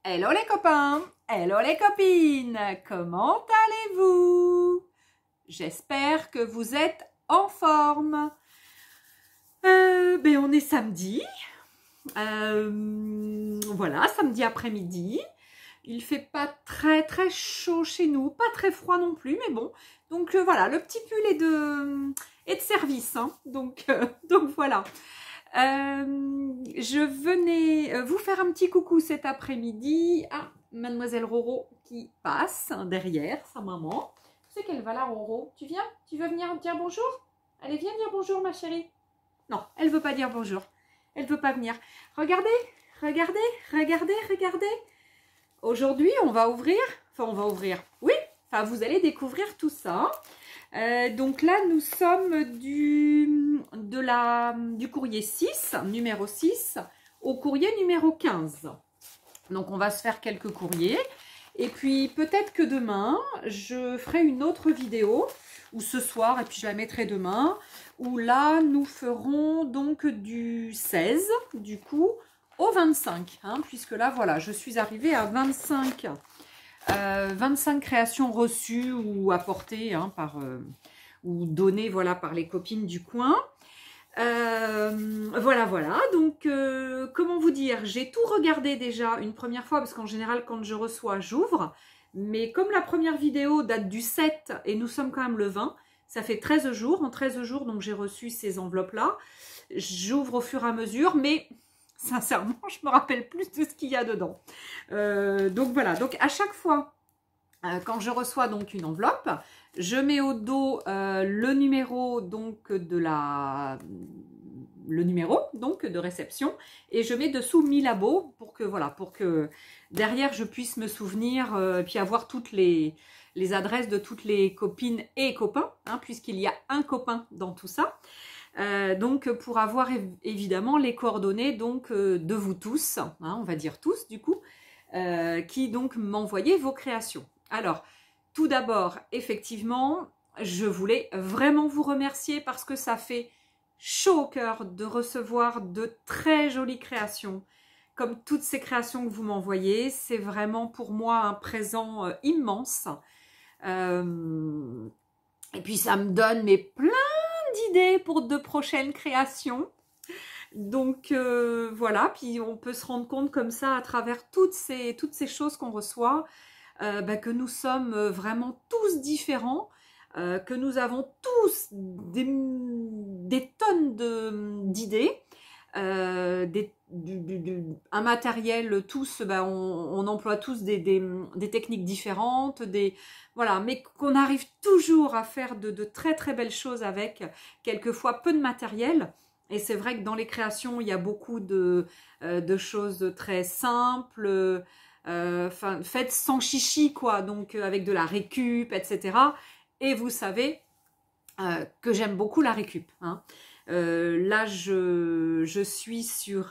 Hello les copains, hello les copines, comment allez-vous? J'espère que vous êtes en forme. On est samedi, voilà, samedi après-midi. Il fait pas très chaud chez nous, pas très froid non plus, mais bon. Donc voilà, le petit pull est de service, hein. Donc voilà. Je venais vous faire un petit coucou cet après-midi. Ah, Mademoiselle Roro qui passe derrière sa maman. Tu sais qu'elle va là, Roro? Tu viens? Tu veux venir dire bonjour? Allez, viens dire bonjour, ma chérie. Non, elle veut pas dire bonjour. Elle veut pas venir. Regardez, regardez, regardez, regardez. Aujourd'hui, on va ouvrir. Oui, enfin, vous allez découvrir tout ça. Donc là, nous sommes du courrier 6, numéro 6, au courrier numéro 15. Donc, on va se faire quelques courriers. Et puis, peut-être que demain, je ferai une autre vidéo, ou ce soir, et puis je la mettrai demain, où là, nous ferons donc du 16, du coup, au 25. Hein, puisque là, voilà, je suis arrivée à 25 créations reçues ou apportées hein, ou données voilà, par les copines du coin. Voilà. Donc, comment vous dire, j'ai tout regardé déjà une première fois, parce qu'en général, quand je reçois, j'ouvre. Mais comme la première vidéo date du 7 et nous sommes quand même le 20, ça fait 13 jours. En 13 jours, donc j'ai reçu ces enveloppes-là. J'ouvre au fur et à mesure, mais sincèrement, je me rappelle plus de ce qu'il y a dedans. Donc voilà, donc à chaque fois, quand je reçois donc une enveloppe, je mets au dos le numéro donc de réception et je mets dessous Mi Labo pour que derrière je puisse me souvenir puis avoir toutes les adresses de toutes les copines et copains, hein, puisqu'il y a un copain dans tout ça. Donc pour avoir évidemment les coordonnées donc de vous tous, hein, on va dire tous du coup, qui donc m'envoyez vos créations. Alors tout d'abord, effectivement, je voulais vraiment vous remercier parce que ça fait chaud au cœur de recevoir de très jolies créations. Comme toutes ces créations que vous m'envoyez, c'est vraiment pour moi un présent immense. Et puis ça me donne plein d'idées pour de prochaines créations. Donc voilà, puis on peut se rendre compte comme ça à travers toutes ces choses qu'on reçoit, que nous sommes vraiment tous différents, que nous avons tous des tonnes d'idées, un matériel, tous, on emploie tous des techniques différentes, voilà, mais qu'on arrive toujours à faire de très belles choses avec quelquefois peu de matériel. Et c'est vrai que dans les créations, il y a beaucoup de choses très simples, faites sans chichi, quoi, donc avec de la récup, etc. Et vous savez que j'aime beaucoup la récup. Hein. Là, je suis sur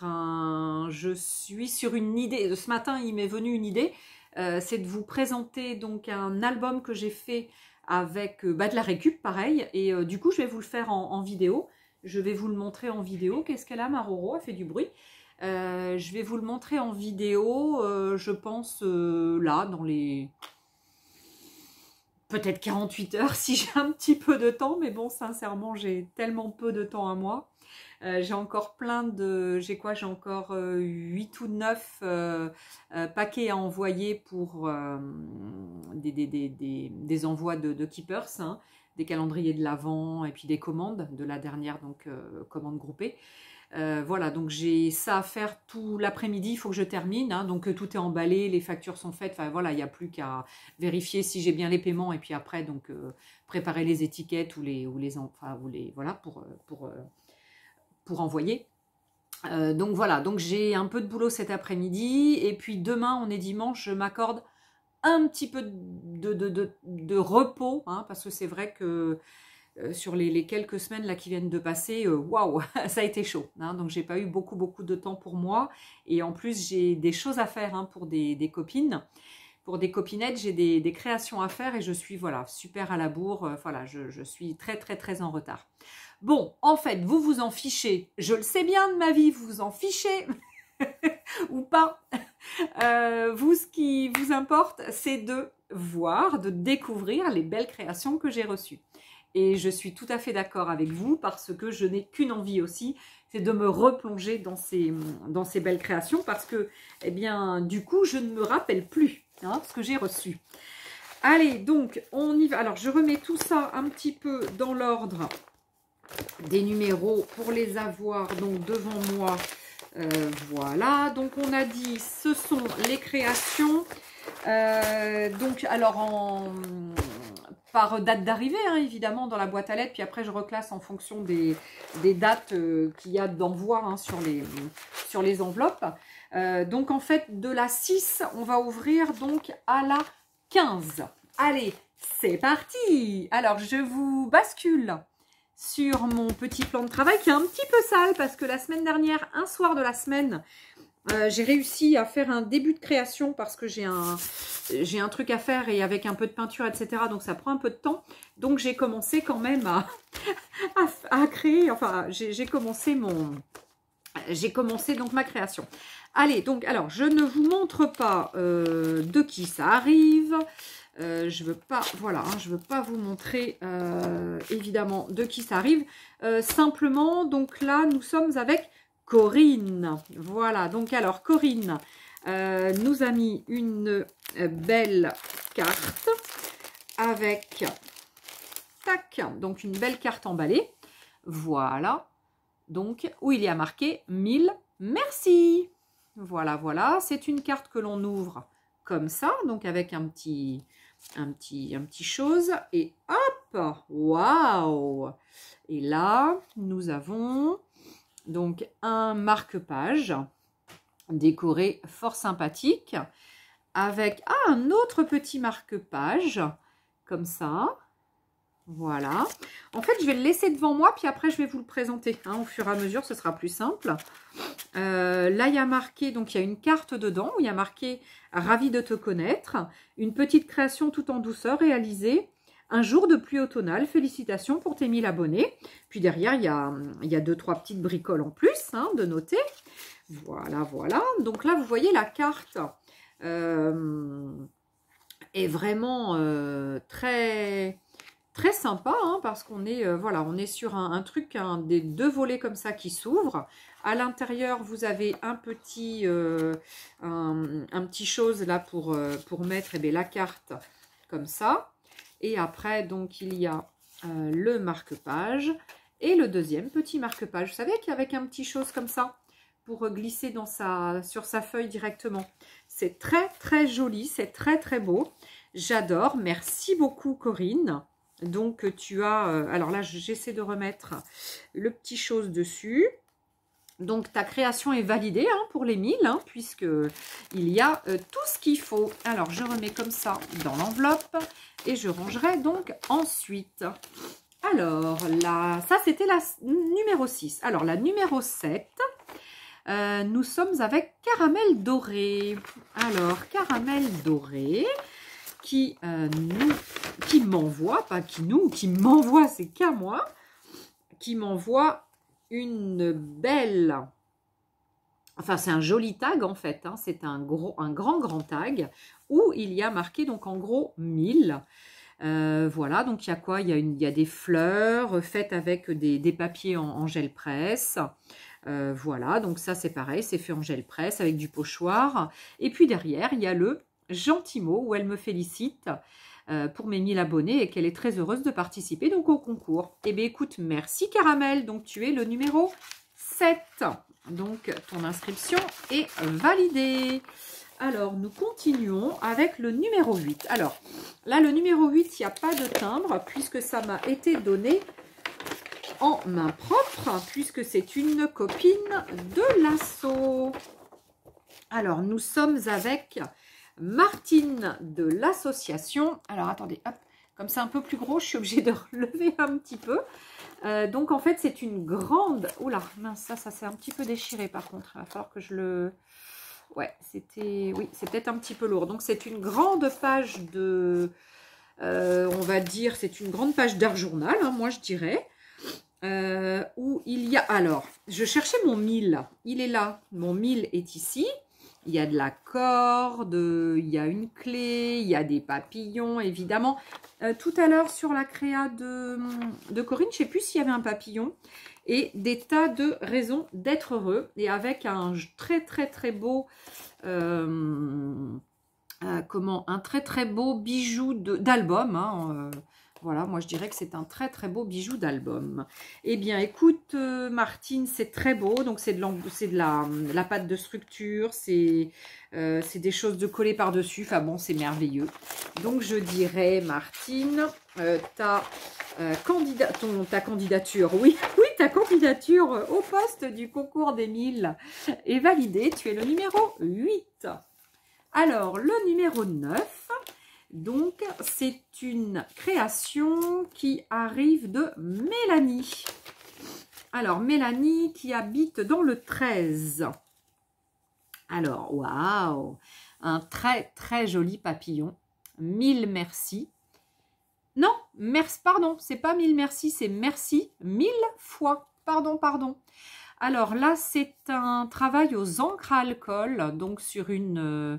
une idée. Ce matin, il m'est venu une idée. C'est de vous présenter donc un album que j'ai fait avec de la récup, pareil. Et du coup, je vais vous le faire en vidéo. Je vais vous le montrer en vidéo. Qu'est-ce qu'elle a, ma Roro? Elle fait du bruit. Je vais vous le montrer en vidéo, je pense, là, dans les... peut-être 48 heures si j'ai un petit peu de temps. Mais bon, sincèrement, j'ai tellement peu de temps à moi. J'ai encore plein de... J'ai encore 8 ou 9 paquets à envoyer pour des envois de Keepers, hein, des calendriers de l'Avent et puis des commandes de la dernière donc commande groupée. Voilà, donc j'ai ça à faire tout l'après-midi, il faut que je termine, hein, donc tout est emballé, les factures sont faites, enfin voilà, il n'y a plus qu'à vérifier si j'ai bien les paiements et puis après donc préparer les étiquettes voilà pour envoyer. Donc voilà, donc j'ai un peu de boulot cet après-midi et puis demain on est dimanche, je m'accorde un petit peu de repos, hein, parce que c'est vrai que sur les quelques semaines là qui viennent de passer, waouh, ça a été chaud. Hein, donc j'ai pas eu beaucoup de temps pour moi et en plus j'ai des choses à faire hein, pour des copines. Pour des copinettes, j'ai des créations à faire et je suis voilà super à la bourre. Voilà, je suis très en retard. Bon, en fait, vous vous en fichez. Je le sais bien de ma vie, vous vous en fichez. ou pas. Vous, ce qui vous importe, c'est de voir, de découvrir les belles créations que j'ai reçues. Et je suis tout à fait d'accord avec vous parce que je n'ai qu'une envie aussi, c'est de me replonger dans ces belles créations parce que, eh bien, du coup, je ne me rappelle plus ce que j'ai reçu. Allez, donc, on y va. Alors, je remets tout ça un petit peu dans l'ordre des numéros pour les avoir donc devant moi. Voilà, donc on a dit, ce sont les créations. Donc, alors, par date d'arrivée, hein, évidemment, dans la boîte à lettres. Puis après, je reclasse en fonction des dates qu'il y a d'envoi hein, sur les enveloppes. Donc, en fait, de la 6, on va ouvrir donc à la 15. Allez, c'est parti! Alors, je vous bascule sur mon petit plan de travail qui est un petit peu sale parce que la semaine dernière, un soir de la semaine, j'ai réussi à faire un début de création parce que j'ai un truc à faire et avec un peu de peinture, etc. Donc, ça prend un peu de temps. Donc, j'ai commencé quand même à créer, enfin, j'ai commencé donc ma création. Allez, donc, alors, je ne vous montre pas de qui ça arrive. Je veux pas, voilà, hein, je veux pas vous montrer évidemment de qui ça arrive. Simplement, donc là, nous sommes avec Corinne. Voilà, donc alors Corinne nous a mis une belle carte avec, tac, donc une belle carte emballée. Voilà, donc où il y a marqué 1000 merci. Voilà, voilà, c'est une carte que l'on ouvre comme ça, donc avec un petit chose et hop, waouh! Et là, nous avons donc un marque-page décoré fort sympathique avec un autre petit marque-page comme ça. Voilà. En fait, je vais le laisser devant moi, puis après, je vais vous le présenter. Hein, au fur et à mesure, ce sera plus simple. Là, il y a marqué, donc il y a une carte dedans où il y a marqué « Ravi de te connaître ». Une petite création tout en douceur réalisée. Un jour de pluie automnale. Félicitations pour tes 1000 abonnés. Puis derrière, il y a 2-3 petites bricoles en plus hein, de noter. Voilà, voilà. Donc là, vous voyez, la carte est vraiment très sympa hein, parce qu'on est, voilà, on est sur un truc, des 2 volets comme ça qui s'ouvrent. À l'intérieur, vous avez un petit chose là pour mettre la carte comme ça. Et après, donc, il y a le marque-page et le deuxième petit marque-page. Vous savez qu'avec un petit chose comme ça, pour glisser sur sa feuille directement. C'est très, très joli, c'est très, très beau. J'adore. Merci beaucoup, Corinne. Donc, tu as... alors là, j'essaie de remettre le petit chose dessus. Donc, ta création est validée hein, pour les 1000, hein, puisqu'il y a tout ce qu'il faut. Alors, je remets comme ça dans l'enveloppe et je rangerai donc ensuite. Alors, là, ça, c'était la numéro 6. Alors, la numéro 7, nous sommes avec Caramel Doré. Alors, Caramel Doré qui m'envoie, pas qui m'envoie, c'est qu'à moi, qui m'envoie une belle, enfin c'est un joli tag en fait, hein, c'est un grand tag où il y a marqué donc en gros 1000. Voilà, donc il y a quoi? Il y a des fleurs faites avec des papiers en gel presse. Voilà, donc ça c'est pareil, c'est fait en gel presse avec du pochoir. Et puis derrière, il y a le gentil mot où elle me félicite pour mes 1000 abonnés et qu'elle est très heureuse de participer donc au concours. Eh bien écoute, merci Caramel, donc tu es le numéro 7. Donc ton inscription est validée. Alors nous continuons avec le numéro 8. Alors là le numéro 8, il n'y a pas de timbre puisque ça m'a été donné en main propre puisque c'est une copine de l'assaut. Alors nous sommes avec Martine de l'association. Alors, attendez, hop, comme c'est un peu plus gros, je suis obligée de relever un petit peu. Donc, en fait, c'est une grande... Oula, mince, ça s'est un petit peu déchiré, par contre. Il va falloir que je le... Ouais, c'était... Oui, c'est peut-être un petit peu lourd. Donc, c'est une grande page de... on va dire, c'est une grande page d'art journal, hein, moi, je dirais. où il y a... Alors, je cherchais mon mille. Il est là. Mon mille est ici. Il y a de la corde, il y a une clé, il y a des papillons, évidemment. Tout à l'heure, sur la créa de Corinne, je ne sais plus s'il y avait un papillon. Et des tas de raisons d'être heureux. Et avec un très, très, très beau... un très, très beau bijou d'album, hein, voilà, moi je dirais que c'est un très très beau bijou d'album. Eh bien écoute Martine, c'est très beau, donc c'est de la pâte de structure, c'est des choses de coller par-dessus, enfin bon, c'est merveilleux. Donc je dirais Martine, ta candidature, oui, ta candidature au poste du concours des 1000 est validée, tu es le numéro 8. Alors le numéro 9, donc, c'est une création qui arrive de Mélanie. Alors, Mélanie qui habite dans le 13. Alors, waouh! Un très, très joli papillon. 1000 merci. Non, merci, pardon, c'est pas 1000 merci, c'est merci 1000 fois. Pardon, pardon. Alors là, c'est un travail aux encres à alcool, donc sur une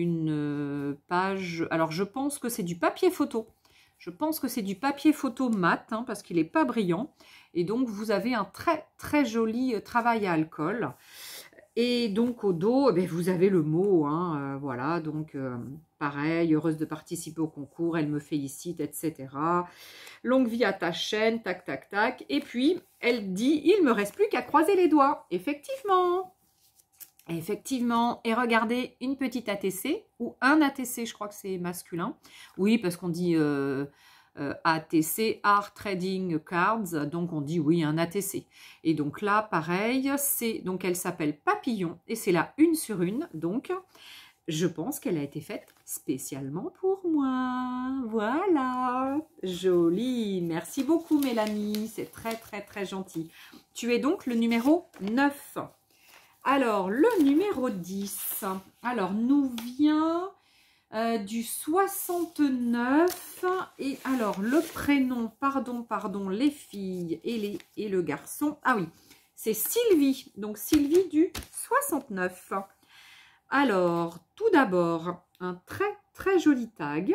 page. Alors, je pense que c'est du papier photo. Je pense que c'est du papier photo mat, hein, parce qu'il n'est pas brillant. Et donc, vous avez un très, très joli travail à alcool. Et donc, au dos, eh bien, vous avez le mot. Hein, voilà, donc, pareil, heureuse de participer au concours, elle me félicite, etc. Longue vie à ta chaîne, tac, tac, tac. Et puis, elle dit, il ne me reste plus qu'à croiser les doigts. Effectivement. Effectivement. Et regardez, une petite ATC, ou un ATC, je crois que c'est masculin. Oui, parce qu'on dit ATC, Art Trading Cards, donc on dit oui, un ATC. Et donc là, pareil, donc elle s'appelle Papillon, et c'est la 1 sur 1, donc... Je pense qu'elle a été faite spécialement pour moi. Voilà. Jolie. Merci beaucoup, Mélanie. C'est très, très, très gentil. Tu es donc le numéro 9. Alors, le numéro 10. Alors, nous vient du 69. Et alors, le prénom, pardon, les filles et le garçon. Ah oui, c'est Sylvie. Donc, Sylvie du 69. Alors, tout d'abord, un très très joli tag.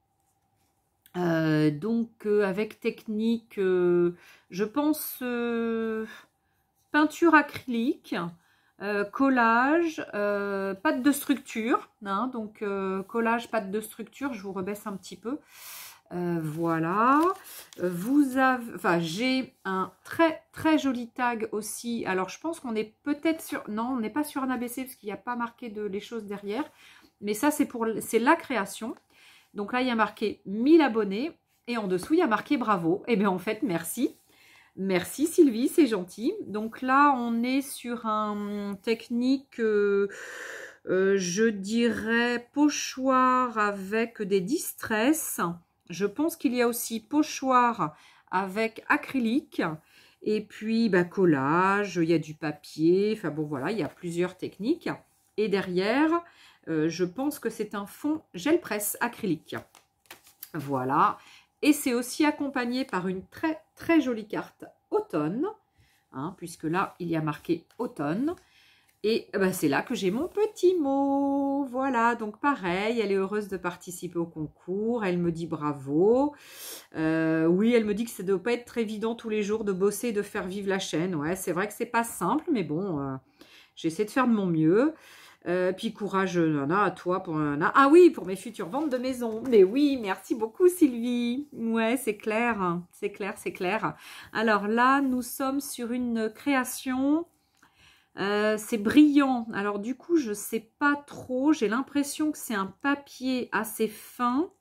Avec technique, je pense, peinture acrylique, collage, pâte de structure. Hein, donc, collage, pâte de structure, je vous rebaisse un petit peu. Voilà, j'ai un très très joli tag aussi. Alors je pense qu'on est peut-être sur, non, on n'est pas sur un ABC parce qu'il n'y a pas marqué les choses derrière, mais ça c'est la création. Donc là il y a marqué 1000 abonnés et en dessous il y a marqué bravo. Et bien en fait merci Sylvie, c'est gentil. Donc là on est sur un technique je dirais pochoir avec des distress. Je pense qu'il y a aussi pochoir avec acrylique. Et puis, collage, il y a du papier. Enfin bon, voilà, il y a plusieurs techniques. Et derrière, je pense que c'est un fond gel presse acrylique. Voilà. Et c'est aussi accompagné par une très, très jolie carte automne. Hein, puisque là, il y a marqué automne. Et c'est là que j'ai mon petit mot. Voilà, donc pareil, elle est heureuse de participer au concours. Elle me dit bravo. Oui, elle me dit que ça ne doit pas être très évident tous les jours de bosser et de faire vivre la chaîne. Ouais, c'est vrai que c'est pas simple, mais bon, j'essaie de faire de mon mieux. Puis courage, Nana, à toi pour Nana. Ah oui, pour mes futures ventes de maison. Mais oui, merci beaucoup Sylvie. Ouais, c'est clair, hein, c'est clair, c'est clair. Alors là, nous sommes sur une création... c'est brillant, alors du coup je sais pas trop, j'ai l'impression que c'est un papier assez fin,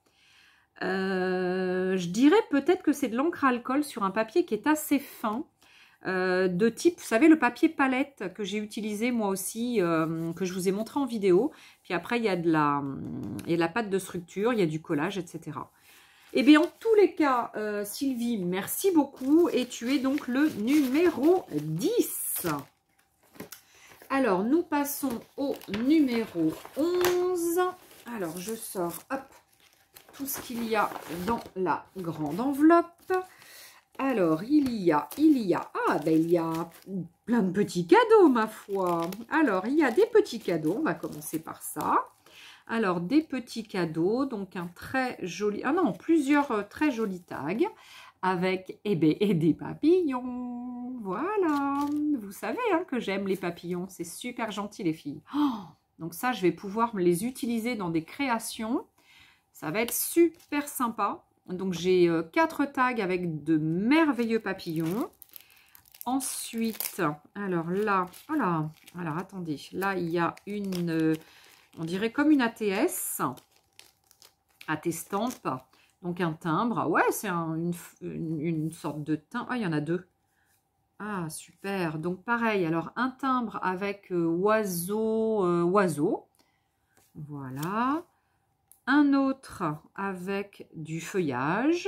je dirais peut-être que c'est de l'encre à alcool sur un papier qui est assez fin, de type, vous savez, le papier palette que j'ai utilisé moi aussi, que je vous ai montré en vidéo, puis après il y a de la pâte de structure, il y a du collage, etc. Et bien en tous les cas, Sylvie, merci beaucoup, et tu es donc le numéro 10. Alors, nous passons au numéro 11. Alors, je sors, hop, tout ce qu'il y a dans la grande enveloppe. Alors, il y a, ah ben il y a plein de petits cadeaux, ma foi. Alors, il y a des petits cadeaux, on va commencer par ça. Alors, des petits cadeaux, donc un très joli, ah non, plusieurs très jolis tags avec, eh ben, et des papillons. Voilà, vous savez hein, que j'aime les papillons, c'est super gentil les filles. Oh, donc ça, je vais pouvoir me les utiliser dans des créations. Ça va être super sympa. Donc, j'ai 4 tags avec de merveilleux papillons. Ensuite, alors là, voilà, alors attendez, là, il y a une, on dirait comme une ATS, AT Stamp, donc un timbre. Ouais, c'est une sorte de timbre. Ah, il y en a 2. Ah, super. Donc, pareil, alors un timbre avec oiseau. Voilà. Un autre avec du feuillage.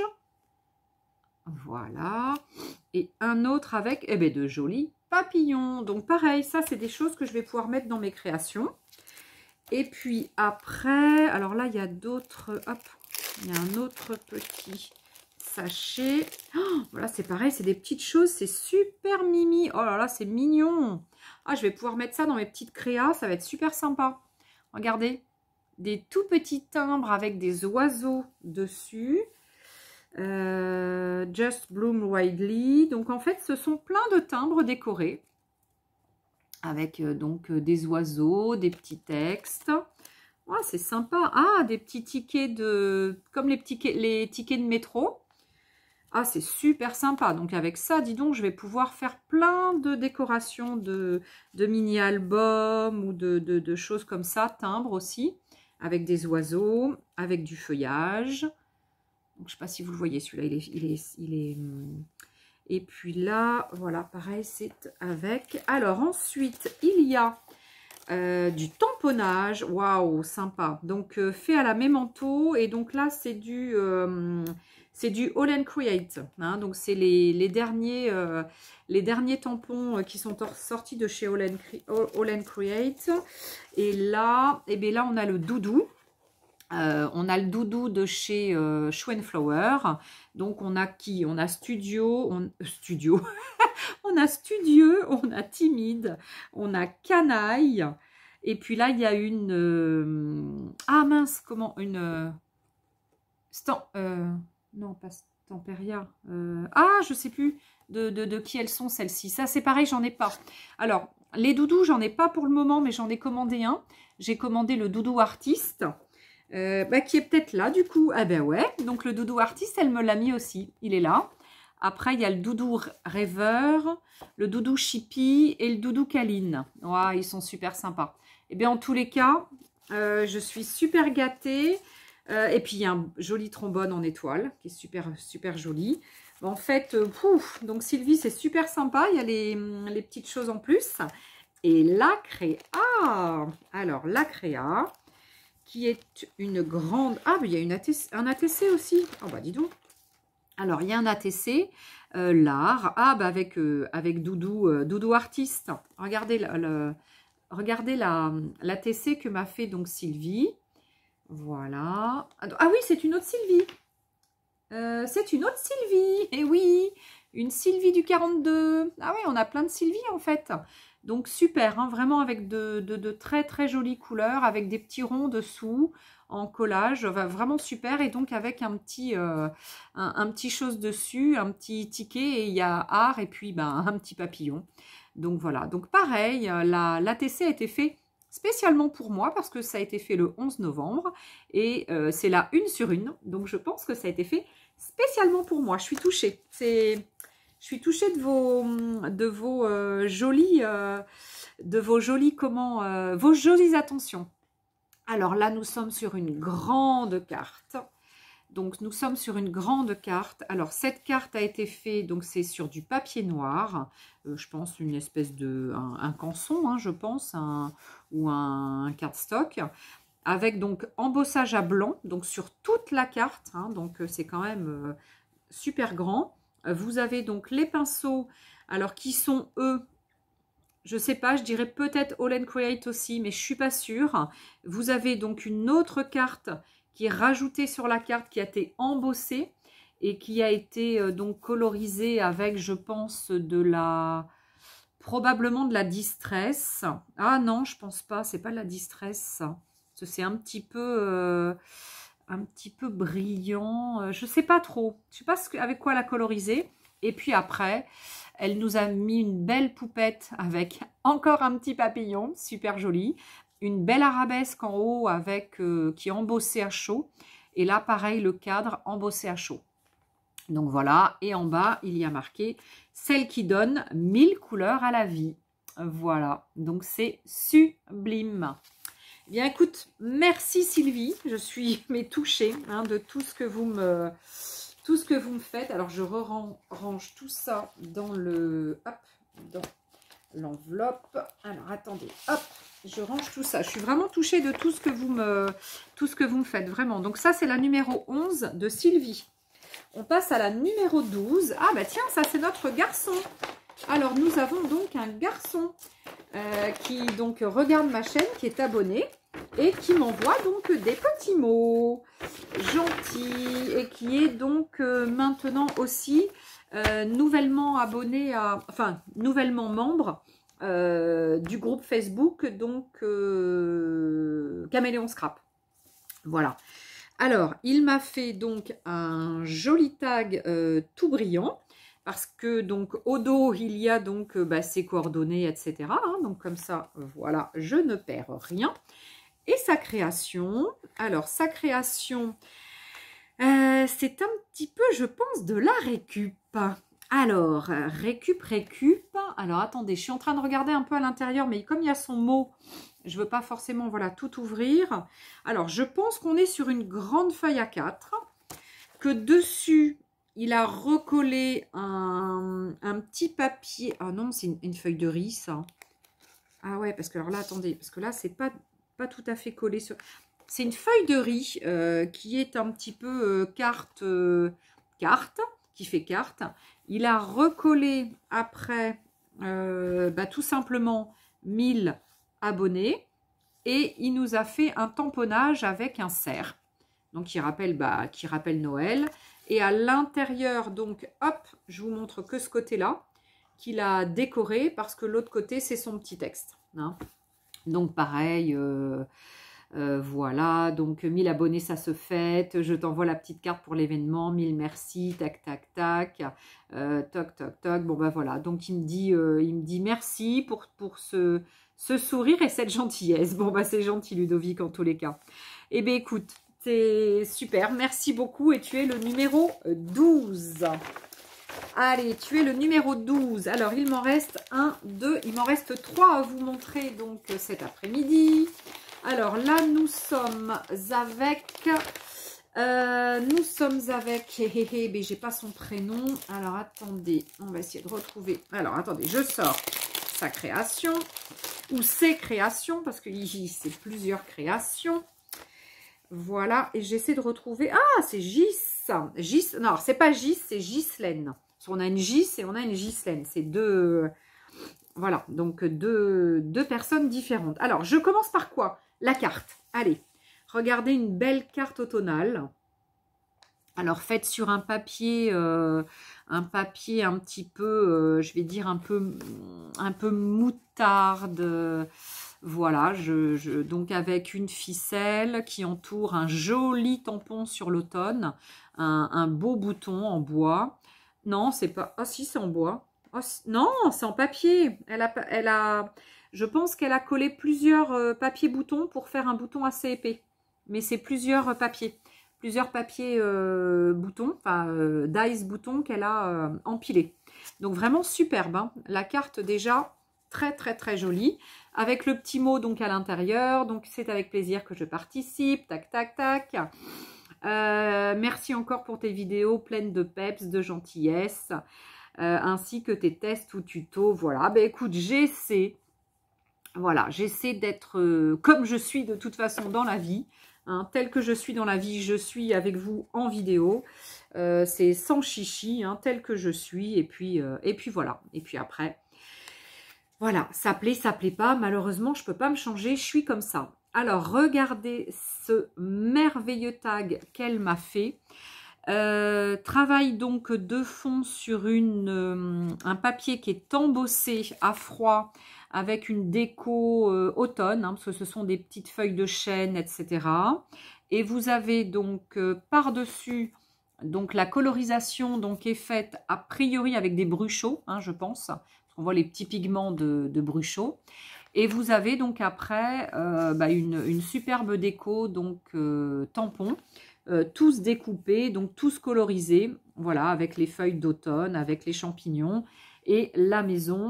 Voilà. Et un autre avec eh ben, de jolis papillons. Donc pareil, ça c'est des choses que je vais pouvoir mettre dans mes créations. Et puis après, alors là il y a d'autres, hop, il y a un autre petit sachet. Oh, voilà, c'est pareil, c'est des petites choses, c'est super mimi. Oh là là, c'est mignon. Ah, je vais pouvoir mettre ça dans mes petites créas, ça va être super sympa. Regardez. Des tout petits timbres avec des oiseaux dessus. Just Bloom Widely. Donc en fait, ce sont plein de timbres décorés. Avec donc des oiseaux, des petits textes. Oh, c'est sympa. Ah, des petits tickets de... Comme les tickets de métro. Ah, c'est super sympa. Donc avec ça, dis donc, je vais pouvoir faire plein de décorations de mini-albums ou de choses comme ça. Timbres aussi. Avec des oiseaux, avec du feuillage. Donc, je ne sais pas si vous le voyez, celui-là, il est... Et puis là, voilà, pareil, c'est avec... Alors, ensuite, il y a du tamponnage. Waouh, sympa. Donc, fait à la Memento. Et donc là, c'est du All and Create. Hein, donc, c'est les derniers tampons qui sont sortis de chez All and Create. Et là, eh bien là, on a le doudou. On a le doudou de chez Flower. Donc, on a qui? On a Studio. On a Studieux, on a Timide, on a Canaille. Et puis là, il y a une... ah mince, comment? Une... non, pas Stamperia. Ah, je sais plus de qui elles sont, celles-ci. Ça, c'est pareil, j'en ai pas. Alors, les doudous, j'en ai pas pour le moment, mais j'en ai commandé un. J'ai commandé le doudou artiste, qui est peut-être là, du coup. Ah ben ouais, donc le doudou artiste, elle me l'a mis aussi. Il est là. Après, il y a le doudou rêveur, le doudou chippy et le doudou câline. Ouais, ils sont super sympas. Et bien, en tous les cas, je suis super gâtée. Et puis, il y a un joli trombone en étoile qui est super, super joli. En fait, donc Sylvie, c'est super sympa. Il y a les petites choses en plus. Et la créa, alors la créa, qui est une grande... Ah, mais il y a un ATC aussi. Oh, bah dis donc. Alors, il y a un ATC, l'art, avec Doudou Artiste. Regardez l'ATC que m'a fait donc Sylvie. Voilà. Ah oui, c'est une autre Sylvie. C'est une autre Sylvie. Et oui, une Sylvie du 42. Ah oui, on a plein de Sylvie en fait. Donc super, hein, vraiment avec de très très jolies couleurs, avec des petits ronds dessous en collage, vraiment super. Et donc avec un petit chose dessus, un petit ticket, et il y a art et puis un petit papillon. Donc voilà, donc pareil, l'ATC a été fait spécialement pour moi parce que ça a été fait le 11 novembre et c'est la 1 sur 1. Donc je pense que ça a été fait spécialement pour moi. Je suis touchée. Je suis touchée de vos jolies attentions. Alors là, nous sommes sur une grande carte. Donc, nous sommes sur une grande carte. Alors, cette carte a été faite, donc c'est sur du papier noir. Je pense une espèce de... un canson, hein, je pense, ou un cardstock. Avec donc embossage à blanc, donc sur toute la carte. Hein, donc, c'est quand même super grand. Vous avez donc les pinceaux, alors qui sont eux, je sais pas, je dirais peut-être All and Create aussi, mais je suis pas sûre. Vous avez donc une autre carte qui est rajoutée sur la carte, qui a été embossée. et qui a été donc colorisé avec, je pense, probablement de la distress. Ah non, je pense pas, c'est pas de la distress. C'est un petit peu brillant. Je sais pas trop. Je sais pas avec quoi la coloriser. Et puis après, elle nous a mis une belle poupette avec encore un petit papillon, super joli. Une belle arabesque en haut avec qui est embossée à chaud. Et là, pareil, le cadre embossé à chaud. Donc voilà, et en bas, il y a marqué « Celle qui donne 1000 couleurs à la vie ». Voilà, donc c'est sublime. Eh bien, écoute, merci Sylvie, je suis touchée de tout ce que vous me faites. Alors, je range tout ça dans l'enveloppe. Alors, attendez, hop, je range tout ça. Je suis vraiment touchée de tout ce que vous me faites, vraiment. Donc, ça, c'est la numéro 11 de Sylvie. On passe à la numéro 12. Ah, bah tiens, ça, c'est notre garçon. Alors, nous avons donc un garçon qui donc regarde ma chaîne, qui est abonné et qui m'envoie donc des petits mots gentils et qui est donc maintenant aussi nouvellement abonné nouvellement membre du groupe Facebook, donc Caméléon Scrap. Voilà. Alors, il m'a fait donc un joli tag tout brillant. Parce que donc au dos, il y a donc ses coordonnées, etc. Hein, donc comme ça, voilà, je ne perds rien. Et sa création, alors sa création, c'est un petit peu, je pense, de la récup. Alors, récup. Alors, attendez, je suis en train de regarder un peu à l'intérieur, mais comme il y a son mot, je ne veux pas forcément, voilà, tout ouvrir. Alors, je pense qu'on est sur une grande feuille A4, que dessus, il a recollé un petit papier. Ah non, c'est une feuille de riz, ça. Ah ouais, parce que alors là, attendez, parce que là, c'est pas tout à fait collé sur... C'est une feuille de riz qui est un petit peu carte, qui fait carte. Il a recollé après, tout simplement, 1000 abonnés. Et il nous a fait un tamponnage avec un cerf. Donc, qui rappelle Noël. Et à l'intérieur, donc, hop, je vous montre que ce côté-là, qu'il a décoré, parce que l'autre côté, c'est son petit texte. Hein. Donc, pareil, voilà, donc 1000 abonnés, ça se fête. Je t'envoie la petite carte pour l'événement, 1000 merci, tac, tac, tac, toc, toc, toc. Bon, ben voilà, donc il me dit merci pour ce sourire et cette gentillesse. Bon, bah c'est gentil, Ludovic, en tous les cas. Eh bien, écoute, c'est super, merci beaucoup et tu es le numéro 12. Allez, tu es le numéro 12. Alors, il m'en reste 1, 2, il m'en reste 3 à vous montrer donc cet après-midi. Alors là, nous sommes avec, mais j'ai pas son prénom. Alors, attendez, on va essayer de retrouver. Alors, attendez, je sors sa création ou ses créations parce que c'est plusieurs créations. Voilà, et j'essaie de retrouver... Ah, c'est Gis. Gis, non, c'est pas Gis, c'est Ghislaine. On a une Gis et on a une Ghislaine. C'est deux... Voilà, donc deux personnes différentes. Alors, je commence par quoi? La carte. Allez, regardez une belle carte automnale. Alors, faite sur un papier un petit peu, je vais dire un peu moutarde. Voilà, donc avec une ficelle qui entoure un joli tampon sur l'automne, un beau bouton en bois. Non, c'est pas... Ah si, c'est en bois. Oh, non, c'est en papier. Je pense qu'elle a collé plusieurs papiers boutons pour faire un bouton assez épais. Mais c'est plusieurs papiers boutons, enfin dice boutons qu'elle a empilés. Donc vraiment superbe. Hein. La carte déjà très très très jolie. Avec le petit mot donc à l'intérieur. Donc c'est avec plaisir que je participe. Tac tac tac. Merci encore pour tes vidéos pleines de peps, de gentillesse. Ainsi que tes tests ou tutos. Voilà, ben écoute, j'essaie d'être comme je suis de toute façon dans la vie, hein, tel que je suis dans la vie, je suis avec vous en vidéo, c'est sans chichi, hein, tel que je suis, et puis voilà, et puis après, voilà, ça plaît pas, malheureusement, je peux pas me changer, je suis comme ça. Alors, regardez ce merveilleux tag qu'elle m'a fait. Travaille donc de fond sur un papier qui est embossé à froid avec une déco automne, hein, parce que ce sont des petites feuilles de chêne, etc. Et vous avez donc par-dessus donc la colorisation donc, est faite a priori avec des bruchots, hein, je pense. On voit les petits pigments de bruchot. Et vous avez donc après une superbe déco, donc tampon, tous découpés, donc tous colorisés, voilà, avec les feuilles d'automne, avec les champignons et la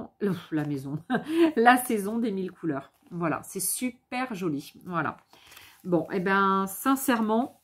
la saison des 1000 couleurs. Voilà, c'est super joli. Voilà. Bon, et bien sincèrement,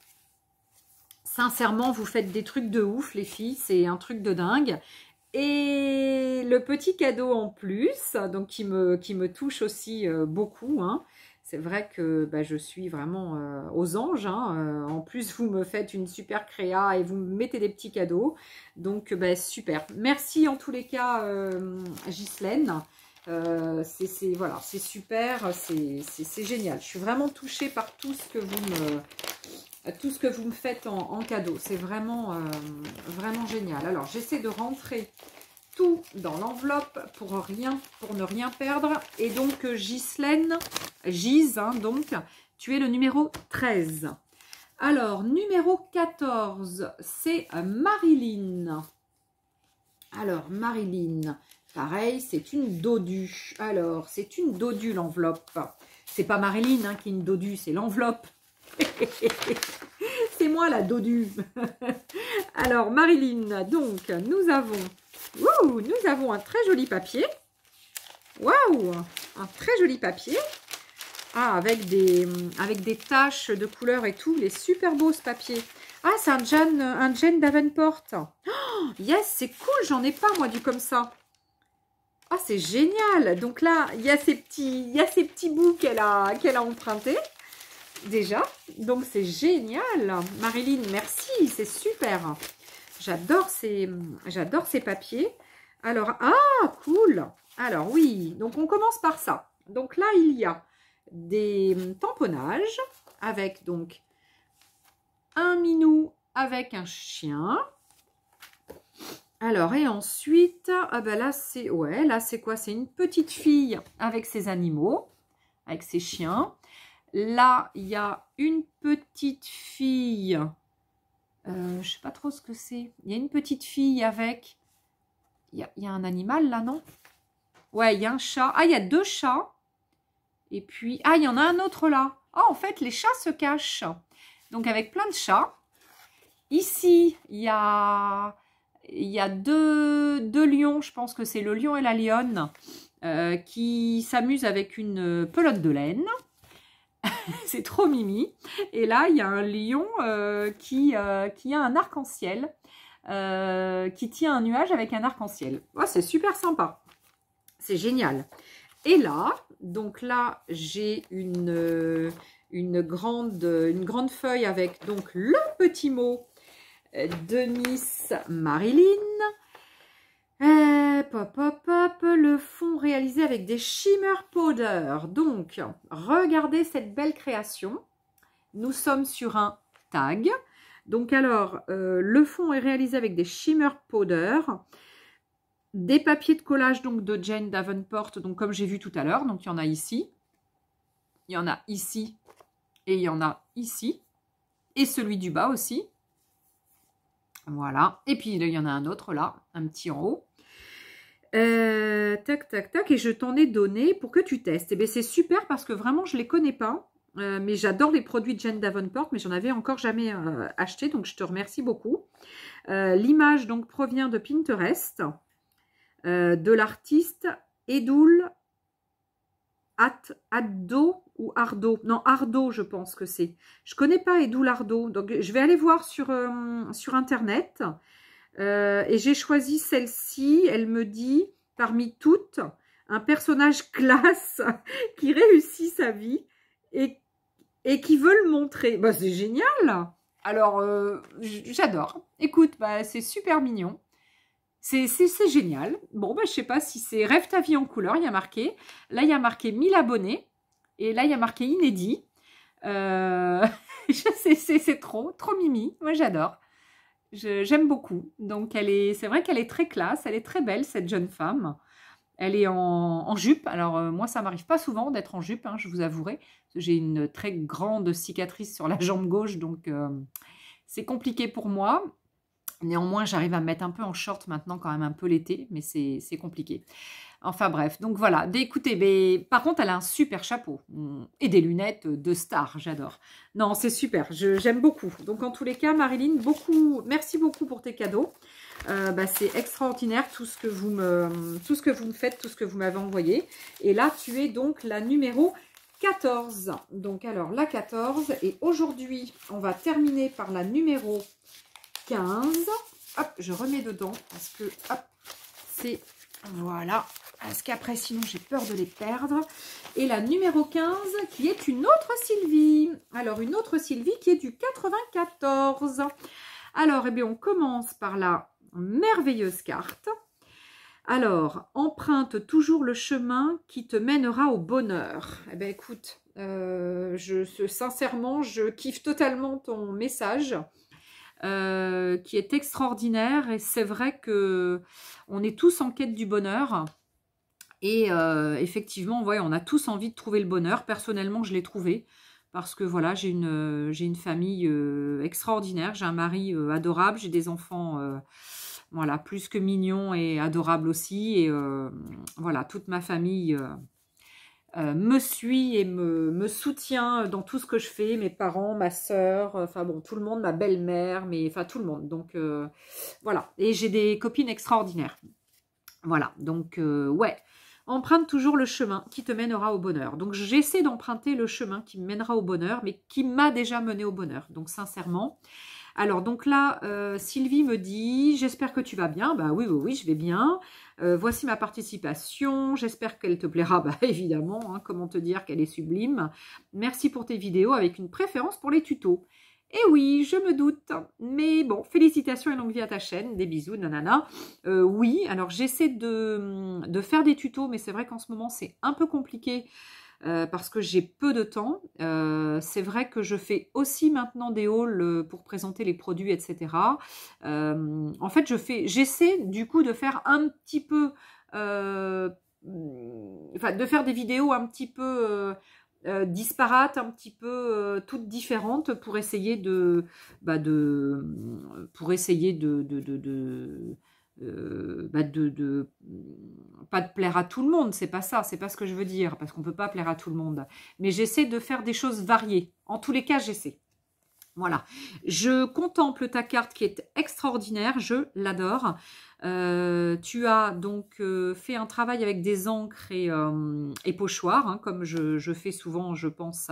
vous faites des trucs de ouf, les filles, c'est un truc de dingue. Et le petit cadeau en plus, donc qui me touche aussi beaucoup, hein. C'est vrai que je suis vraiment aux anges, hein. En plus, vous me faites une super créa et vous me mettez des petits cadeaux. Donc, super. Merci en tous les cas, Ghislaine. Voilà, c'est super, c'est génial. Je suis vraiment touchée par tout ce que vous me faites en cadeau. C'est vraiment, vraiment génial. Alors, j'essaie de rentrer tout dans l'enveloppe pour ne rien perdre. Et donc, Ghislaine, Gise, hein, donc, tu es le numéro 13. Alors, numéro 14, c'est Marilyn. Alors, Marilyn, pareil, c'est une dodue. Alors, c'est une dodue, l'enveloppe. C'est pas Marilyn hein, qui est une dodue, c'est l'enveloppe. C'est moi la dodue. Alors, Marilyn, donc, nous avons un très joli papier. Waouh, un très joli papier. Ah, avec des taches de couleur et tout. Il est super beau ce papier. Ah, c'est un Jane Davenport. Oh, yes, c'est cool. J'en ai pas, moi, du comme ça. Ah, c'est génial. Donc là, il y a ces petits bouts qu'elle a empruntés. Déjà, donc c'est génial. Marilyn, merci, c'est super. J'adore ces papiers. Alors, ah, cool. Alors oui, donc on commence par ça. Donc là, il y a des tamponnages avec donc un minou avec un chien. Alors, et ensuite, ah ben là, c'est quoi? C'est une petite fille avec ses animaux, avec ses chiens. Là, il y a une petite fille, je ne sais pas trop ce que c'est. Il y a une petite fille avec, il y a un animal là, non? Ouais, il y a un chat. Ah, il y a 2 chats. Et puis, ah, il y en a un autre là. Ah, en fait, les chats se cachent. Donc, avec plein de chats. Ici, il y a deux lions. Je pense que c'est le lion et la lionne qui s'amusent avec une pelote de laine. C'est trop mimi. Et là, il y a un lion qui a un arc-en-ciel, qui tient un nuage avec un arc-en-ciel. Oh, c'est super sympa. C'est génial. Et là, donc là, j'ai une grande feuille avec donc le petit mot de Miss Marilyn. Le fond réalisé avec des shimmer powder. Donc, regardez cette belle création. Nous sommes sur un tag. Donc, alors, le fond est réalisé avec des shimmer powder, des papiers de collage donc de Jane Davenport, donc comme j'ai vu tout à l'heure. Donc, il y en a ici, il y en a ici et il y en a ici. Et celui du bas aussi. Voilà. Et puis, il y en a un autre là, un petit en haut. Tac, tac, tac. Et je t'en ai donné pour que tu testes. Et bien, c'est super parce que vraiment, je ne les connais pas. Mais j'adore les produits de Jane Davenport, mais j'en avais encore jamais acheté. Donc, je te remercie beaucoup. L'image donc provient de Pinterest, de l'artiste Edul Addo ou Ardo. Non, Ardo, je pense que c'est. Je connais pas Edul Ardo. Donc, je vais aller voir sur Internet. Et j'ai choisi celle-ci. Elle me dit, parmi toutes, un personnage classe qui réussit sa vie et qui veut le montrer. Bah, c'est génial. Alors, j'adore. Écoute, c'est super mignon. C'est génial. Bon, je sais pas si c'est Rêve ta vie en couleur, il y a marqué. Là, il y a marqué 1000 abonnés. Et là, il y a marqué inédit. C'est trop mimi. Moi, j'adore. J'aime beaucoup. Donc, c'est vrai qu'elle est très classe, elle est très belle, cette jeune femme. Elle est en jupe. Alors, moi, ça m'arrive pas souvent d'être en jupe, hein, je vous avouerai. J'ai une très grande cicatrice sur la jambe gauche, donc c'est compliqué pour moi. Néanmoins, j'arrive à me mettre un peu en short maintenant, quand même un peu l'été, mais c'est compliqué. Enfin bref, donc voilà. Écoutez, mais, par contre, elle a un super chapeau et des lunettes de star, j'adore. Non, c'est super, j'aime beaucoup. Donc en tous les cas, Marilyn, merci beaucoup pour tes cadeaux. C'est extraordinaire tout ce que vous me faites, tout ce que vous m'avez envoyé. Et là, tu es donc la numéro 14. Donc alors, la 14. Et aujourd'hui, on va terminer par la numéro 15. Hop, je remets dedans parce que, hop, c'est... Voilà. Parce qu'après, sinon, j'ai peur de les perdre. Et la numéro 15, qui est une autre Sylvie. Alors, une autre Sylvie qui est du 94. Alors, eh bien, on commence par la merveilleuse carte. Alors, emprunte toujours le chemin qui te mènera au bonheur. Eh bien, écoute, sincèrement, je kiffe totalement ton message. Qui est extraordinaire. Et c'est vrai que on est tous en quête du bonheur. Et effectivement, ouais, on a tous envie de trouver le bonheur. Personnellement, je l'ai trouvé. Parce que voilà, j'ai une famille extraordinaire. J'ai un mari adorable. J'ai des enfants voilà, plus que mignons et adorables aussi. Et voilà, toute ma famille me suit et me soutient dans tout ce que je fais. Mes parents, ma sœur, enfin bon, tout le monde, ma belle-mère, enfin tout le monde. Donc voilà. Et j'ai des copines extraordinaires. Voilà, donc ouais. Emprunte toujours le chemin qui te mènera au bonheur. Donc, j'essaie d'emprunter le chemin qui me mènera au bonheur, mais qui m'a déjà mené au bonheur. Donc, sincèrement. Alors, donc là, Sylvie me dit, j'espère que tu vas bien. Bah oui, oui, oui, je vais bien. Voici ma participation. J'espère qu'elle te plaira. Bah évidemment, hein, comment te dire qu'elle est sublime. Merci pour tes vidéos avec une préférence pour les tutos. Eh oui, je me doute, mais bon, félicitations et longue vie à ta chaîne, des bisous, nanana. Oui, alors j'essaie de faire des tutos, mais c'est vrai qu'en ce moment c'est un peu compliqué parce que j'ai peu de temps. C'est vrai que je fais aussi maintenant des hauls pour présenter les produits, etc. En fait, j'essaie du coup de faire un petit peu, enfin de faire des vidéos un petit peu... disparates, un petit peu toutes différentes pour essayer pas de plaire à tout le monde, c'est pas ça, c'est pas ce que je veux dire, parce qu'on peut pas plaire à tout le monde. Mais j'essaie de faire des choses variées. En tous les cas, j'essaie. Voilà, je contemple ta carte qui est extraordinaire, je l'adore. Tu as donc fait un travail avec des encres et pochoirs, hein, comme je fais souvent, je pense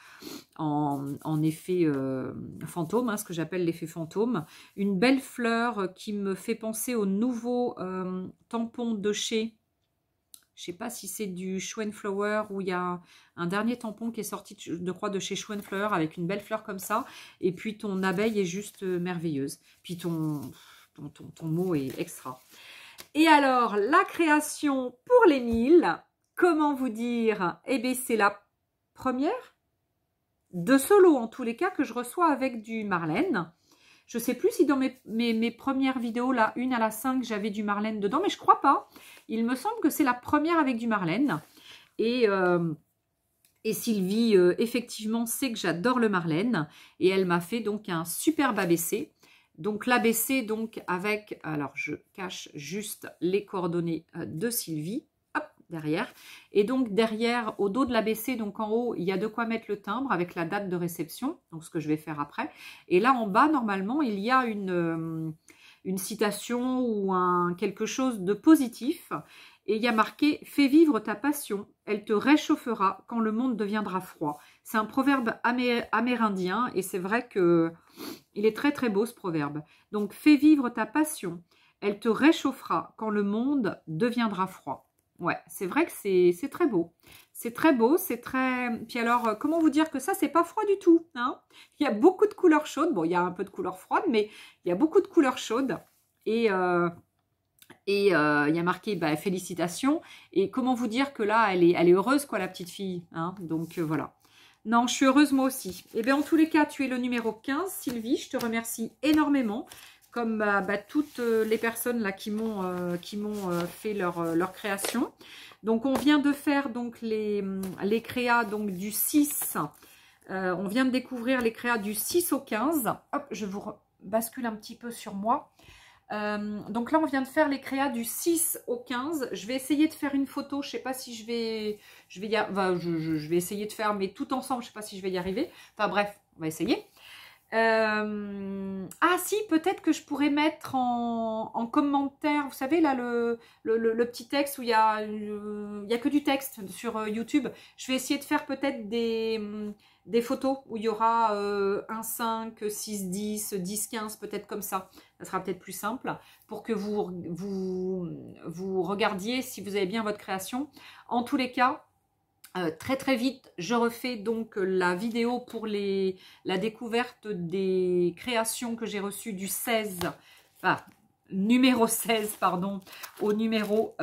en effet fantôme, hein, ce que j'appelle l'effet fantôme. Une belle fleur qui me fait penser au nouveau tampon de chez... Je ne sais pas si c'est du Schwenflower ou il y a un dernier tampon qui est sorti, je crois, de chez Schwenflower avec une belle fleur comme ça. Et puis ton abeille est juste merveilleuse. Puis ton mot est extra. Et alors, la création pour les 1000, comment vous dire? Eh bien, c'est la première de solo, en tous les cas, que je reçois avec du Marlène. Je ne sais plus si dans mes premières vidéos, la 1 à la 5, j'avais du Marlène dedans, mais je ne crois pas. Il me semble que c'est la première avec du Marlène. Et Sylvie, effectivement, sait que j'adore le Marlène. Et elle m'a fait donc un superbe ABC. Donc l'ABC, donc avec, alors je cache juste les coordonnées de Sylvie. Hop, derrière. Et donc derrière, au dos de l'ABC, donc en haut, il y a de quoi mettre le timbre avec la date de réception. Donc ce que je vais faire après. Et là en bas, normalement, il y a une citation ou quelque chose de positif. Et il y a marqué « Fais vivre ta passion, elle te réchauffera quand le monde deviendra froid ». C'est un proverbe amérindien et c'est vrai que il est très très beau ce proverbe. Donc « Fais vivre ta passion, elle te réchauffera quand le monde deviendra froid ». Ouais, c'est vrai que c'est très beau. C'est très beau, c'est très... Puis alors, comment vous dire que ça, c'est pas froid du tout, hein? Il y a beaucoup de couleurs chaudes. Bon, il y a un peu de couleurs froides, mais il y a beaucoup de couleurs chaudes. Et il y a marqué bah, félicitations. Et comment vous dire que là, elle est heureuse, quoi, la petite fille, hein? Donc, voilà. Non, je suis heureuse moi aussi. Et bien, en tous les cas, tu es le numéro 15, Sylvie. Je te remercie énormément. comme toutes les personnes là qui m'ont fait leur création. Donc on vient de faire donc les créas donc du 6. On vient de découvrir les créas du 6 au 15. Hop, je vous bascule un petit peu sur moi. Donc là, on vient de faire les créas du 6 au 15. Je vais essayer de faire une photo. Je ne sais pas si je vais essayer de faire, mais tout ensemble, je ne sais pas si je vais y arriver. Enfin bref, on va essayer. Ah si, peut-être que je pourrais mettre en commentaire, vous savez là le petit texte où il y a que du texte sur YouTube. Je vais essayer de faire peut-être des photos où il y aura 1, 5, 6, 10, 10, 15, peut-être comme ça. Ça sera peut-être plus simple pour que vous regardiez si vous avez bien votre création. En tous les cas, très très vite, je refais donc la vidéo pour la découverte des créations que j'ai reçues du 16, enfin numéro 16 pardon, au numéro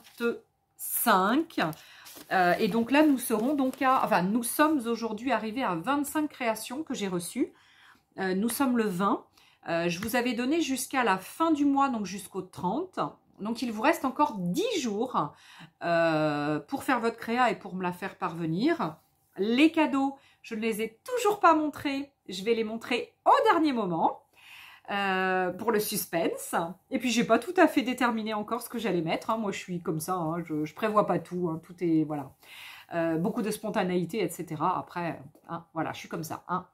25. Et donc là, nous serons donc nous sommes aujourd'hui arrivés à 25 créations que j'ai reçues. Nous sommes le 20. Je vous avais donné jusqu'à la fin du mois, donc jusqu'au 30. Donc, il vous reste encore 10 jours pour faire votre créa et pour me la faire parvenir. Les cadeaux, je ne les ai toujours pas montrés. Je vais les montrer au dernier moment pour le suspense. Et puis, je n'ai pas tout à fait déterminé encore ce que j'allais mettre. Hein. Moi, je suis comme ça. Hein. Je ne prévois pas tout. Hein. Tout est, voilà. Beaucoup de spontanéité, etc. Après, hein, voilà, je suis comme ça. Hein.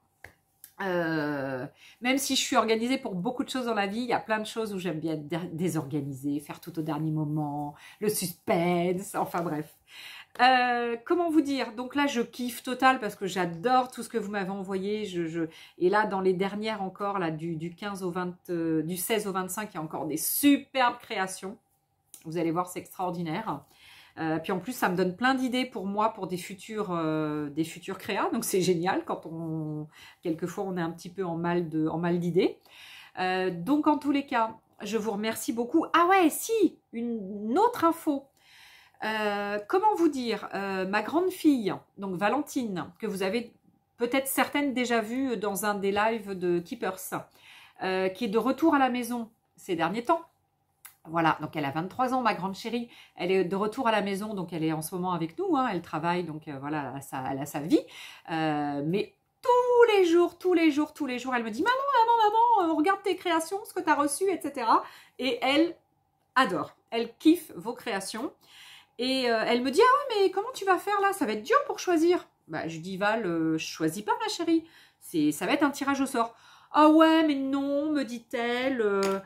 Même si je suis organisée pour beaucoup de choses dans la vie, il y a plein de choses où j'aime bien être désorganisée, faire tout au dernier moment, le suspense, enfin bref. Comment vous dire? Donc là, je kiffe total parce que j'adore tout ce que vous m'avez envoyé. Et là, dans les dernières encore, là, du 15 au 20, du 16 au 25, il y a encore des superbes créations. Vous allez voir, c'est extraordinaire. Puis en plus, ça me donne plein d'idées pour moi, pour des futurs créas. Donc c'est génial quand quelquefois on est un petit peu en mal d'idées. Donc en tous les cas, je vous remercie beaucoup. Ah ouais, si, une autre info. Comment vous dire, ma grande fille, donc Valentine, que vous avez peut-être certaines déjà vues dans un des lives de Keepers, qui est de retour à la maison ces derniers temps. Voilà, donc elle a 23 ans, ma grande chérie. Elle est de retour à la maison, donc elle est en ce moment avec nous. Hein, elle travaille, donc voilà, elle a sa vie. Mais tous les jours, elle me dit « Maman, regarde tes créations, ce que tu as reçu, etc. » Et elle adore, elle kiffe vos créations. Et elle me dit « Ah ouais, mais comment tu vas faire là? Ça va être dur pour choisir. » Bah, je dis « Val, je choisis pas ma chérie. Ça va être un tirage au sort. »« Ah ouais, mais non, me dit-elle.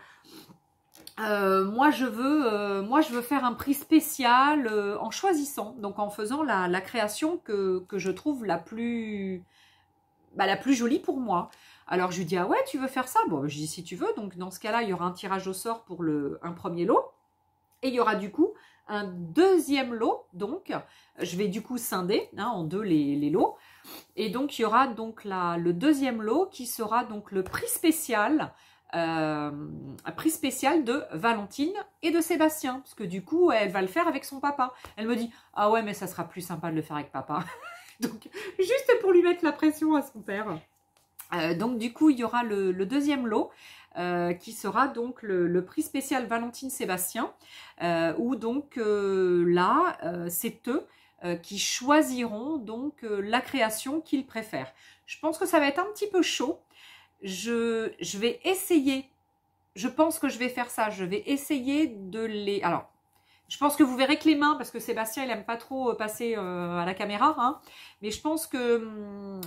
Moi, je veux faire un prix spécial en choisissant, donc en faisant la création que je trouve la plus jolie pour moi. » Alors, je lui dis « Ah ouais, tu veux faire ça ?» Bon, je dis « Si tu veux. » Donc, dans ce cas-là, il y aura un tirage au sort pour un premier lot. Et il y aura du coup un deuxième lot. Donc, je vais du coup scinder en deux les lots. Et donc, il y aura donc le deuxième lot qui sera donc le prix spécial. Un prix spécial de Valentine et de Sébastien, parce que du coup elle va le faire avec son papa. Elle me dit « Ah ouais, mais ça sera plus sympa de le faire avec papa. » Donc juste pour lui mettre la pression à son père. Donc du coup il y aura le deuxième lot qui sera donc le prix spécial Valentine-Sébastien, où donc là c'est eux qui choisiront donc la création qu'ils préfèrent. Je pense que ça va être un petit peu chaud. Je vais essayer, je pense que je vais faire ça, je vais essayer de les... Alors, je pense que vous verrez que les mains, parce que Sébastien, il n'aime pas trop passer à la caméra, hein, mais je pense que...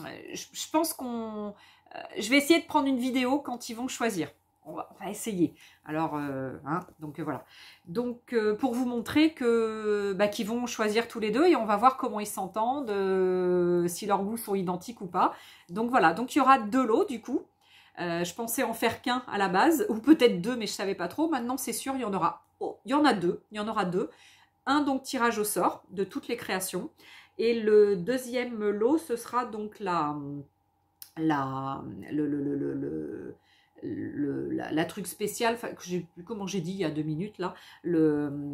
je vais essayer de prendre une vidéo quand ils vont choisir. On va essayer. Alors, donc voilà. Donc, pour vous montrer qu'ils vont choisir tous les deux et on va voir comment ils s'entendent, si leurs goûts sont identiques ou pas. Donc voilà, donc il y aura deux lots du coup. Je pensais en faire qu'un à la base, ou peut-être deux, mais je ne savais pas trop. Maintenant, c'est sûr, il y en aura deux. Il y en aura deux. Un, donc, tirage au sort de toutes les créations. Et le deuxième lot, ce sera donc la truc spécial, que j'ai plus comment j'ai dit il y a 2 minutes, là.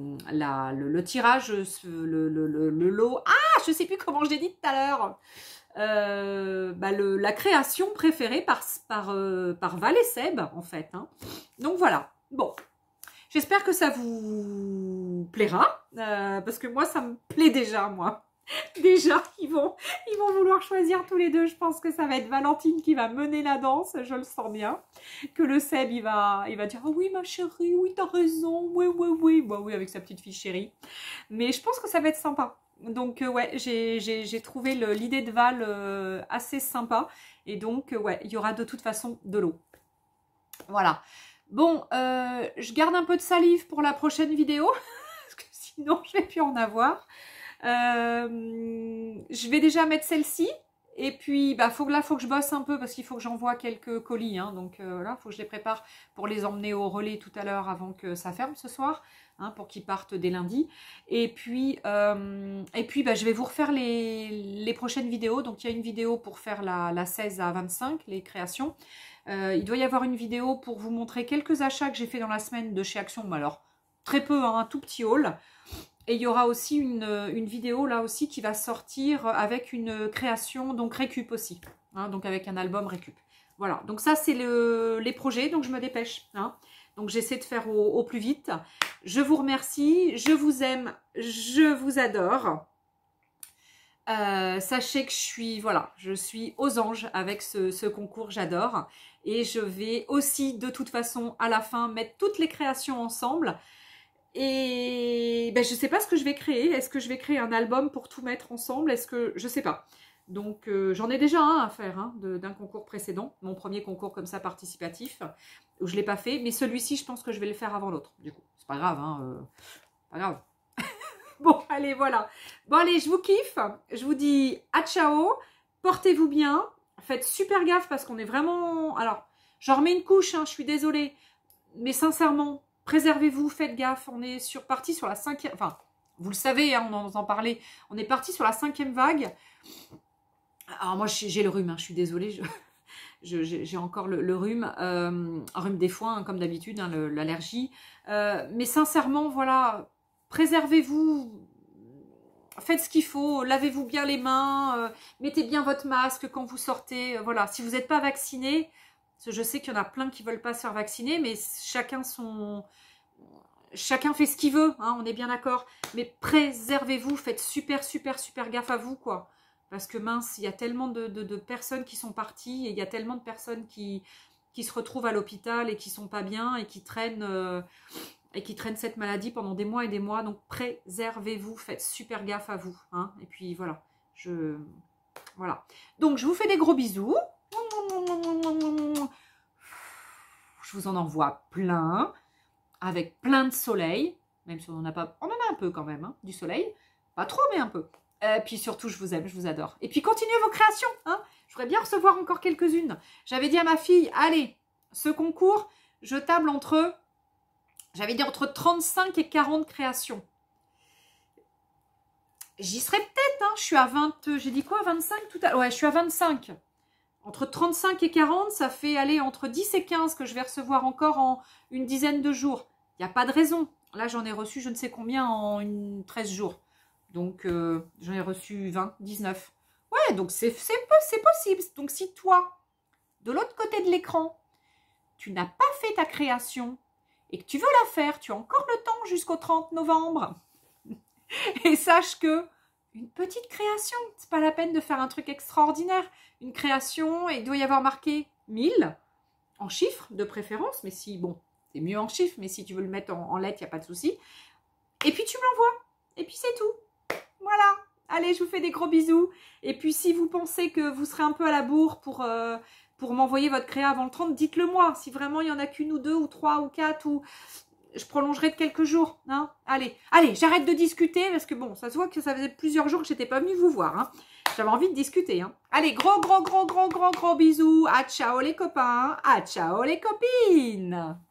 Le tirage, le lot. Ah, je ne sais plus comment je l'ai dit tout à l'heure. la création préférée par Val et Seb, en fait. Hein. Donc voilà, bon. J'espère que ça vous plaira, parce que moi, ça me plaît déjà, moi. Déjà, ils vont vouloir choisir tous les deux. Je pense que ça va être Valentine qui va mener la danse, je le sens bien. Que le Seb, il va dire « Ah oui, ma chérie, oui, t'as raison, oui, oui, oui. » Bah oui, avec sa petite fille chérie. Mais je pense que ça va être sympa. Donc, ouais, j'ai trouvé l'idée de Val assez sympa. Et donc, ouais, il y aura de toute façon de l'eau. Voilà. Bon, je garde un peu de salive pour la prochaine vidéo. Parce que sinon, je vais plus en avoir. Je vais déjà mettre celle-ci et puis bah faut que je bosse un peu parce qu'il faut que j'envoie quelques colis hein, donc là faut que je les prépare pour les emmener au relais tout à l'heure avant que ça ferme ce soir hein, pour qu'ils partent dès lundi et puis bah, je vais vous refaire les prochaines vidéos. Donc il y a une vidéo pour faire la 16 à 25 les créations, il doit y avoir une vidéo pour vous montrer quelques achats que j'ai fait dans la semaine de chez Action, mais alors très peu hein, un tout petit haul. Et il y aura aussi une vidéo là aussi qui va sortir avec une création, donc récup aussi. Hein, donc avec un album récup. Voilà, donc ça c'est les projets, donc je me dépêche. Hein. Donc j'essaie de faire au plus vite. Je vous remercie, je vous aime, je vous adore. Sachez que je suis aux anges avec ce concours, j'adore. Et je vais aussi de toute façon à la fin mettre toutes les créations ensemble. Et ben, je ne sais pas ce que je vais créer. Est-ce que je vais créer un album pour tout mettre ensemble? Est-ce que... Je ne sais pas. Donc, j'en ai déjà un à faire hein, d'un concours précédent. Mon premier concours comme ça participatif. Où je ne l'ai pas fait. Mais celui-ci, je pense que je vais le faire avant l'autre. Du coup, c'est pas grave. Hein, pas grave. Bon, allez, voilà. Bon, allez, je vous kiffe. Je vous dis à ciao. Portez-vous bien. Faites super gaffe parce qu'on est vraiment... Alors, j'en remets une couche. Hein, je suis désolée. Mais sincèrement... Préservez-vous, faites gaffe, on est parti sur la 5e, enfin, vous le savez, hein, on en entend parler, on est parti sur la 5e vague. Alors moi, j'ai le rhume, hein, je suis désolée, j'ai encore le rhume, un rhume des foins, hein, comme d'habitude, hein, l'allergie. Mais sincèrement, voilà, préservez-vous, faites ce qu'il faut, lavez-vous bien les mains, mettez bien votre masque quand vous sortez, voilà. Si vous n'êtes pas vacciné... Parce que je sais qu'il y en a plein qui ne veulent pas se faire vacciner, mais chacun fait ce qu'il veut, hein, on est bien d'accord. Mais préservez-vous, faites super gaffe à vous, quoi. Parce que mince, il y a tellement de personnes qui sont parties, et il y a tellement de personnes qui se retrouvent à l'hôpital et qui sont pas bien, et qui traînent cette maladie pendant des mois et des mois. Donc préservez-vous, faites super gaffe à vous. Hein. Et puis voilà, voilà. Donc je vous fais des gros bisous. Je vous en envoie plein, avec plein de soleil, même si on en a pas, on en a un peu quand même, hein, du soleil, pas trop mais un peu. Puis surtout, je vous aime, je vous adore. Et puis continuez vos créations, hein. Je voudrais bien recevoir encore quelques-unes. J'avais dit à ma fille, allez, ce concours, je table j'avais dit entre 35 et 40 créations. J'y serais peut-être, hein, je suis à 20, j'ai dit quoi, 25 tout à l'heure. Ouais, je suis à 25. Entre 35 et 40, ça fait aller entre 10 et 15 que je vais recevoir encore en une dizaine de jours. Il n'y a pas de raison. Là, j'en ai reçu je ne sais combien en 13 jours. Donc, j'en ai reçu 20, 19. Ouais, donc c'est possible. Donc, si toi, de l'autre côté de l'écran, tu n'as pas fait ta création et que tu veux la faire, tu as encore le temps jusqu'au 30 novembre. Et sache que une petite création, c'est pas la peine de faire un truc extraordinaire. Une création, et il doit y avoir marqué 1000 en chiffres de préférence, mais si, bon, c'est mieux en chiffres, mais si tu veux le mettre en lettres, il n'y a pas de souci. Et puis tu me l'envoies, et puis c'est tout. Voilà, allez, je vous fais des gros bisous. Et puis si vous pensez que vous serez un peu à la bourre pour m'envoyer votre créa avant le 30, dites-le moi. Si vraiment il n'y en a qu'une ou deux, ou trois, ou quatre, ou... Je prolongerai de quelques jours. Hein. Allez, j'arrête de discuter parce que bon, ça se voit que ça faisait plusieurs jours que j'étais pas venue vous voir. Hein. J'avais envie de discuter. Hein. Allez, gros bisous. À ciao les copains. À ciao les copines.